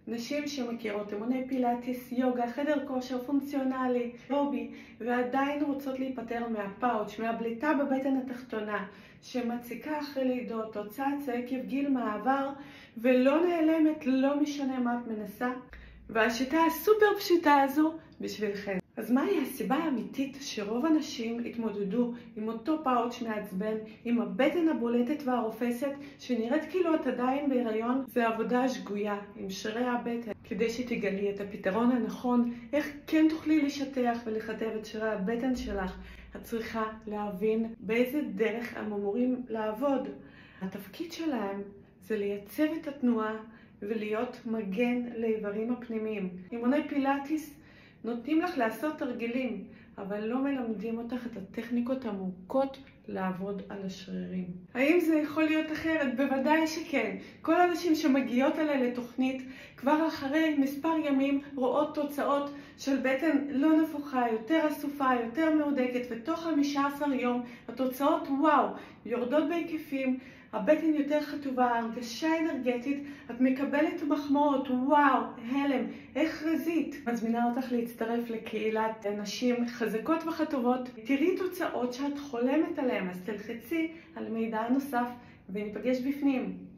נשים שמכירות אימוני פילאטיס, יוגה, חדר כושר, פונקציונלי, רובי, ועדיין רוצות להיפטר מהפאוץ', מהבליטה בבטן התחתונה, שמציקה אחרי לידות או צץ עקב גיל מעבר, ולא נעלמת, לא משנה מה את מנסה. והשיטה הסופר פשוטה הזו בשבילכם. אז מהי הסיבה האמיתית שרוב הנשים התמודדו עם אותו פאוץ' מעצבן, עם הבטן הבולטת והרופסת, שנראית כאילו את עדיין בהיריון? זה עבודה שגויה עם שרירי הבטן. כדי שתגלי את הפתרון הנכון, איך כן תוכלי לשטח ולכתב את שרירי הבטן שלך, את צריכה להבין באיזה דרך הם אמורים לעבוד. התפקיד שלהם זה לייצב את התנועה ולהיות מגן לאיברים הפנימיים. אימוני פילאטיס נותנים לך לעשות תרגילים, אבל לא מלמדים אותך את הטכניקות העמוקות לעבוד על השרירים. האם זה יכול להיות אחרת? בוודאי שכן. כל הנשים שמגיעות אליי לתוכנית כבר אחרי מספר ימים רואות תוצאות של בטן לא נפוחה, יותר אסופה, יותר מהודקת, ותוך 15 יום התוצאות וואו, יורדות בהיקפים, הבטן יותר חטובה, הרגשה אנרגטית, את מקבלת מחמאות, וואו, הלם, איך רזית. מזמינה אותך להצטרף לקהילת נשים חזקות וחטובות. תראי תוצאות שאת חולמת עליהן, אז תלחצי על מידע נוסף וניפגש בפנים.